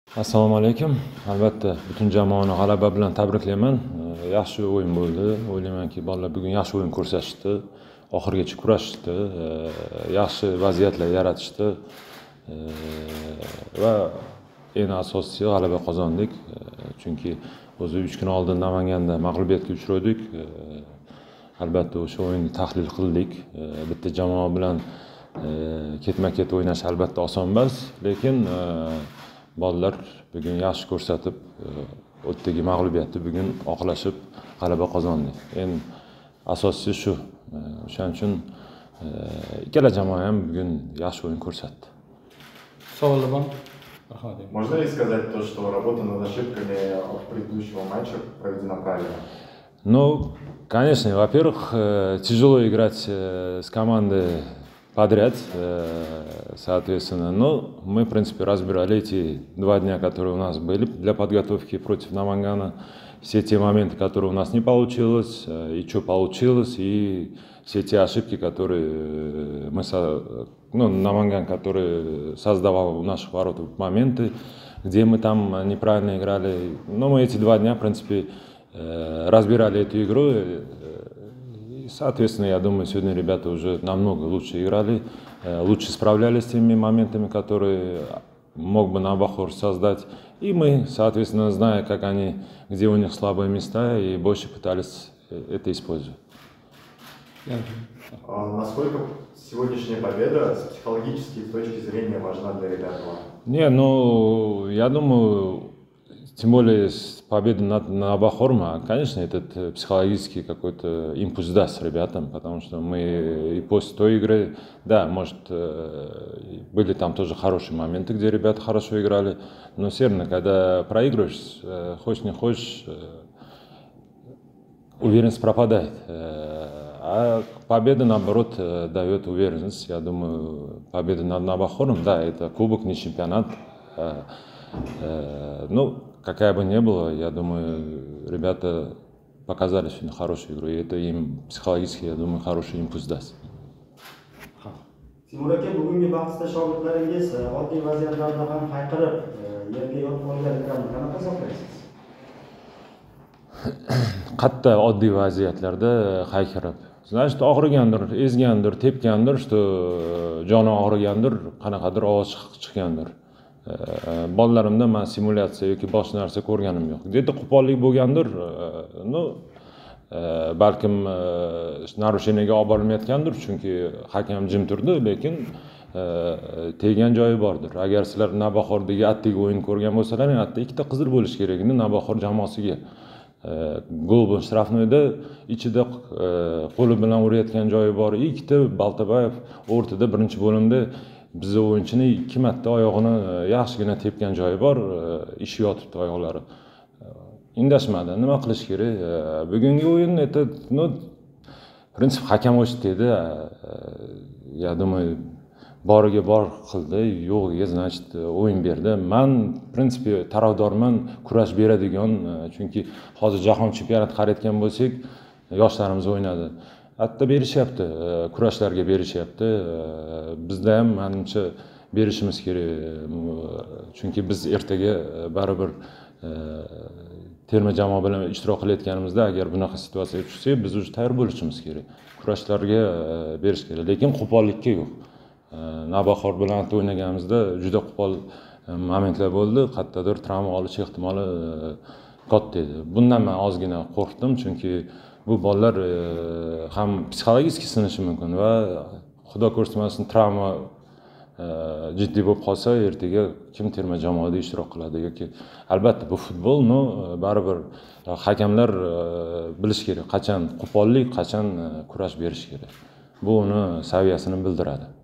Assalomu alaykum. Albatta butun jamoani g'alaba bilan tabriklayman. Yaxshi o'yin bo'ldi. O'ylaymanki, bolalar bugun yaxshi o'yin ko'rsatishdi. Oxirigacha kurashishdi. Yaxshi vaziyatlar yaratishdi. Va eng asosiysi g'alaba qozondik. Chunki o'zi 3 kun oldin Namanganda mag'lubiyatga uchradik. Albatta o'sha o'yinni tahlil qildik. Bitta jamoa bilan ketma-ket o'ynash albatta oson emas, lekin bolalar bugun yaxshi ko'rsatib, o'tdagi mag'lubiyatni bugun oqlashib g'alaba qozondik. Eng asosiysi shu. O'shaning uchun ikkala jamoa ham bugun yaxshi o'yin ko'rsatdi. Savollar bor? Можно ли сказать то, что работа над ошибками от предыдущего матча проведена правильно? Ну, конечно, во-первых, тяжело играть с командой подряд, соответственно, но мы, в принципе, разбирали эти 2 дня, которые у нас были для подготовки против Намангана, все те моменты, которые у нас не получилось, и что получилось, и все те ошибки, которые Наманган, который создавал у наших ворот моменты, где мы там неправильно играли. Но мы эти 2 дня, в принципе, разбирали эту игру. И, соответственно, я думаю, сегодня ребята уже намного лучше играли, лучше справлялись с теми моментами, которые мог бы Набахор создать. И мы, соответственно, зная, где у них слабые места, и больше пытались это использовать. Насколько сегодняшняя победа с психологической точки зрения важна для ребят? Я думаю, тем более с победой над Набахором, конечно, этот психологический какой-то импульс даст ребятам, потому что мы и после той игры, да, может, были там тоже хорошие моменты, где ребята хорошо играли, но все равно, когда проигрываешь, хочешь не хочешь, уверенность пропадает. А победа, наоборот, дает уверенность. Я думаю, победа над Набахором, да, это кубок, не чемпионат. Какая бы ни была, я думаю, ребята показали сегодня хорошую игру, и это им психологически, я думаю, хороший импульс даст. Timur aka, bugungi bahsda shogirdlaringiz oddiy vaziyatlarda ham hayqirib, yerga yotib olganligini qanaqa hisoblaysiz? Qayerda oddiy vaziyatlarda hayqirib? Значит, og'rigandir, ezgandir, tepgandir, что joni og'rigandir, qanaqadir ovoz chiqqandir. Bolalarimda men simulyatsiya yoki boshqa narsa ko'rganim yo'q. Где-то qo'pollik bo'lgandir, balkim narusheniyaga olib borilmayotgandir, chunki hakam jim turdi, lekin tegan joyi bordir. Agar sizlar Nabahordagi atdagi o'yin ko'rgan bo'lsalaring, atda 2 ta qizil bo'lish kerak edi Nabahor jamoasiga. Gol shtrafnoyda ichida qo'li bilan urayotgan joyi bor. 2 ta Baltabayev o'rtada birinchi bo'limda bizni o'yinchini 2 marta oyog'ini yaxshigina tepgan joyi bor, ishi yotibdi oyoqlari. Indashmadi. Nima qilish kerak? Bugungi o'yin в принципе, hakam o'shdida, я думаю, boriga bor qildi, yo'g'iga, значит, o'yin berdi. Men, в принципе, tarafdorman kurash beradigan, chunki hozir jahon chempionati qarayotgan bo'lsak, yoshlarimiz o'ynadi. Hatta berishyapti, kurashlarga berishyapti. Bizda ham menimcha berishimiz kerak. Chunki biz ertaga baribir terma jamoa bilan ishtirok qilayotganimizda, agar bunaqa situatsiyaga tushsak, biz уже tayyor bo'lishimiz kerak. Kurashlarga berish kerak, lekin qo'pollikka yo'q. Nabahor bilan o'ynaganimizda juda qo'pol momentlar bo'ldi. Qayerdadir travma olish ehtimoli katta edi. Bundan men ozgina qo'rqdim, chunki bu bolalar ham psixologik sinishi mumkin va xudo ko'rmasin travma jiddiy bo'lib qolsa, ertaga kim terma jamoada ishtirok qiladi yoki albatta bu futbol, baribir hakamlar bilish kerak, qachon qo'pollik, qachon kurash berish kerak. Bu uni saviyasini bildiradi.